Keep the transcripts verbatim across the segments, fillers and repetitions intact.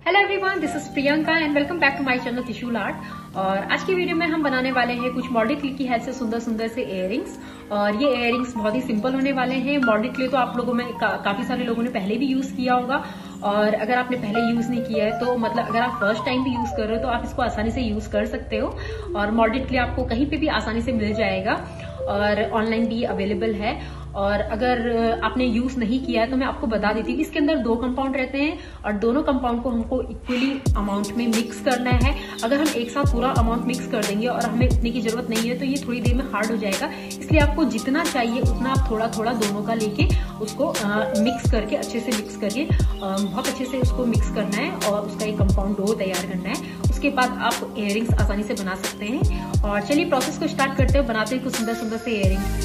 Hello everyone, this is Priyanka and welcome back to my channel Trishul art. और आज की video में हम बनाने वाले हैं कुछ मॉल्डेड क्ले की हेल्प से सुंदर सुंदर से इयररिंग्स। और ये इयररिंग्स बहुत ही सिंपल होने वाले हैं। मॉल्डेड क्ले तो आप लोगों में का, काफी सारे लोगों ने पहले भी यूज किया होगा, और अगर आपने पहले यूज नहीं किया है तो मतलब अगर आप फर्स्ट टाइम भी यूज कर रहे हो तो आप इसको आसानी से यूज कर सकते हो। और मॉल्डेड क्ले आपको कहीं पे भी आसानी से मिल जाएगा और ऑनलाइन भी अवेलेबल है। और अगर आपने यूज नहीं किया है तो मैं आपको बता देती हूँ, इसके अंदर दो कंपाउंड रहते हैं और दोनों कंपाउंड को हमको इक्वली अमाउंट में मिक्स करना है। अगर हम एक साथ पूरा अमाउंट मिक्स कर देंगे और हमें इतने की जरूरत नहीं है तो ये थोड़ी देर में हार्ड हो जाएगा। इसलिए आपको जितना चाहिए उतना आप थोड़ा थोड़ा दोनों का लेके उसको आ, मिक्स करके अच्छे से मिक्स करके आ, बहुत अच्छे से उसको मिक्स करना है और उसका एक कंपाउंड डो तैयार करना है। उसके बाद आप इयररिंग्स आसानी से बना सकते हैं। और चलिए प्रोसेस को स्टार्ट करते हैं, बनाते हैं कुछ सुंदर सुंदर से इयररिंग्स।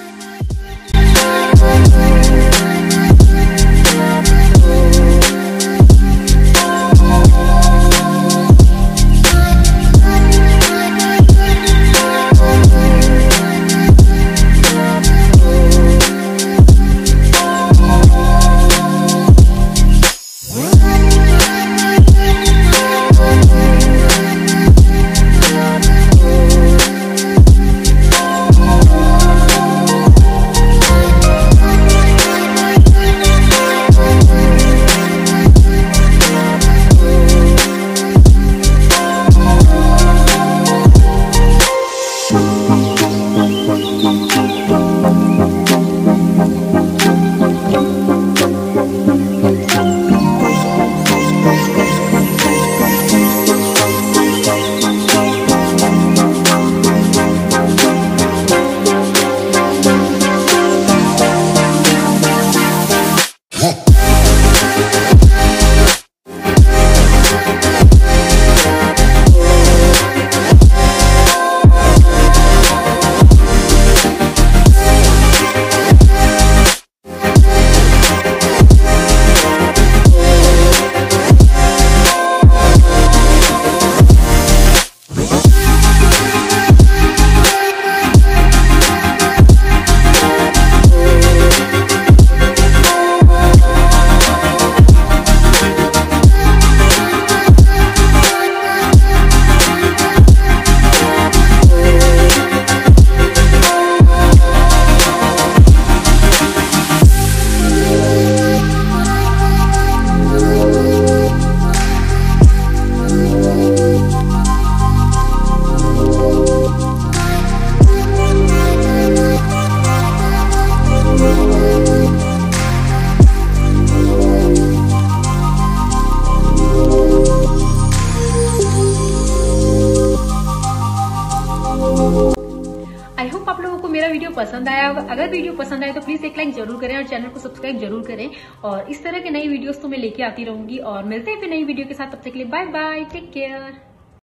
आई होप आप लोगों को मेरा वीडियो पसंद आया होगा। अगर वीडियो पसंद आए तो प्लीज एक लाइक जरूर करें और चैनल को सब्सक्राइब जरूर करें। और इस तरह के नई वीडियोस तो मैं लेके आती रहूंगी और मिलते हैं फिर नई वीडियो के साथ। तब तक के लिए बाय बाय, टेक केयर।